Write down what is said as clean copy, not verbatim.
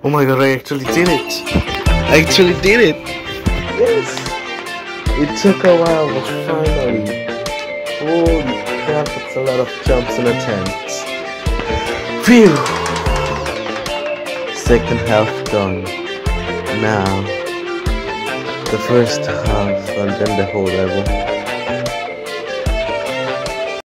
Oh my god, I actually did it! I actually did it! Yes! It took a while, but finally. Holy crap, it's a lot of jumps and attempts. Phew! Second half done. Now, the first half and then the whole level.